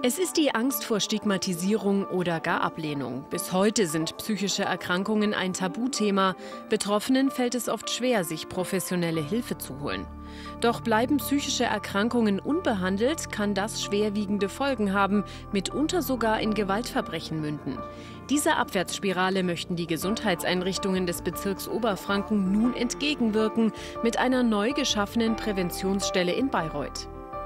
Es ist die Angst vor Stigmatisierung oder gar Ablehnung. Bis heute sind psychische Erkrankungen ein Tabuthema. Betroffenen fällt es oft schwer, sich professionelle Hilfe zu holen. Doch bleiben psychische Erkrankungen unbehandelt, kann das schwerwiegende Folgen haben, mitunter sogar in Gewaltverbrechen münden. Dieser Abwärtsspirale möchten die Gesundheitseinrichtungen des Bezirks Oberfranken nun entgegenwirken mit einer neu geschaffenen Präventionsstelle in Bayreuth.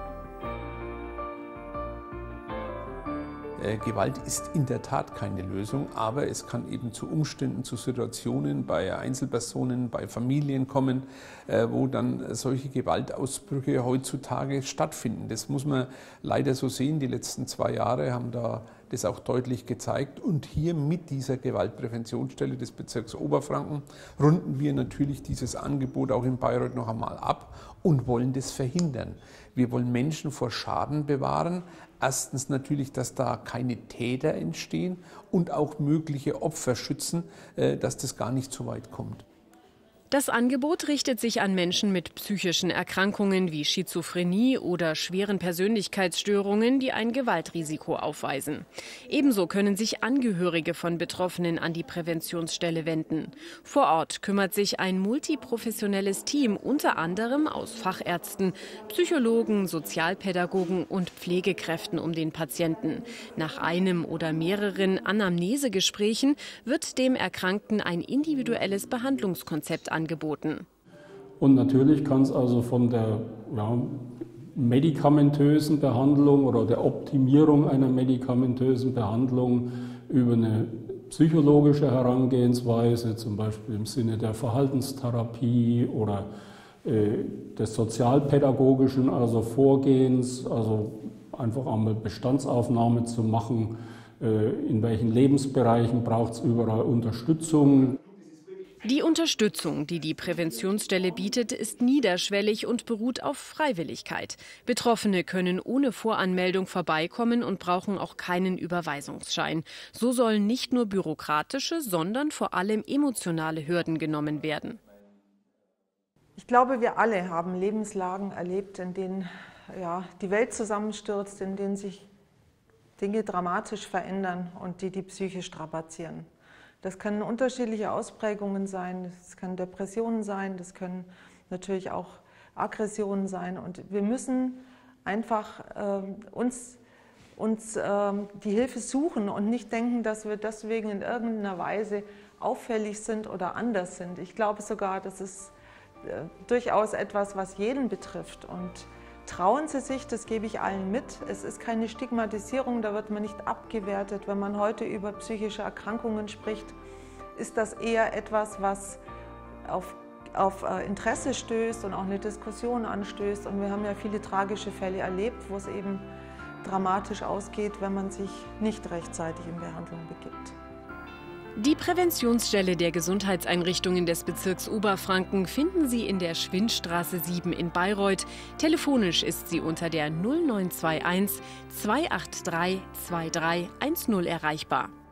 Gewalt ist in der Tat keine Lösung, aber es kann eben zu Umständen, zu Situationen bei Einzelpersonen, bei Familien kommen, wo dann solche Gewaltausbrüche heutzutage stattfinden. Das muss man leider so sehen. Die letzten 2 Jahre haben da das auch deutlich gezeigt. Und hier mit dieser Gewaltpräventionsstelle des Bezirks Oberfranken runden wir natürlich dieses Angebot auch in Bayreuth noch einmal ab und wollen das verhindern. Wir wollen Menschen vor Schaden bewahren. Erstens natürlich, dass da keine Täter entstehen und auch mögliche Opfer schützen, dass das gar nicht so weit kommt. Das Angebot richtet sich an Menschen mit psychischen Erkrankungen wie Schizophrenie oder schweren Persönlichkeitsstörungen, die ein Gewaltrisiko aufweisen. Ebenso können sich Angehörige von Betroffenen an die Präventionsstelle wenden. Vor Ort kümmert sich ein multiprofessionelles Team unter anderem aus Fachärzten, Psychologen, Sozialpädagogen und Pflegekräften um den Patienten. Nach einem oder mehreren Anamnesegesprächen wird dem Erkrankten ein individuelles Behandlungskonzept angeboten. Und natürlich kann es also von der medikamentösen Behandlung oder der Optimierung einer medikamentösen Behandlung über eine psychologische Herangehensweise, zum Beispiel im Sinne der Verhaltenstherapie oder des sozialpädagogischen Vorgehens, also einfach einmal Bestandsaufnahme zu machen, in welchen Lebensbereichen braucht es überall Unterstützung. Die Unterstützung, die die Präventionsstelle bietet, ist niederschwellig und beruht auf Freiwilligkeit. Betroffene können ohne Voranmeldung vorbeikommen und brauchen auch keinen Überweisungsschein. So sollen nicht nur bürokratische, sondern vor allem emotionale Hürden genommen werden. Ich glaube, wir alle haben Lebenslagen erlebt, in denen die Welt zusammenstürzt, in denen sich Dinge dramatisch verändern und die Psyche strapazieren. Das können unterschiedliche Ausprägungen sein, das können Depressionen sein, das können natürlich auch Aggressionen sein. Und wir müssen einfach uns die Hilfe suchen und nicht denken, dass wir deswegen in irgendeiner Weise auffällig sind oder anders sind. Ich glaube sogar, das ist durchaus etwas, was jeden betrifft. Und trauen Sie sich, das gebe ich allen mit. Es ist keine Stigmatisierung, da wird man nicht abgewertet. Wenn man heute über psychische Erkrankungen spricht, ist das eher etwas, was auf Interesse stößt und auch eine Diskussion anstößt. Und wir haben ja viele tragische Fälle erlebt, wo es eben dramatisch ausgeht, wenn man sich nicht rechtzeitig in Behandlung begibt. Die Präventionsstelle der Gesundheitseinrichtungen des Bezirks Oberfranken finden Sie in der Schwindstraße 7 in Bayreuth. Telefonisch ist sie unter der 0921 283 2310 erreichbar.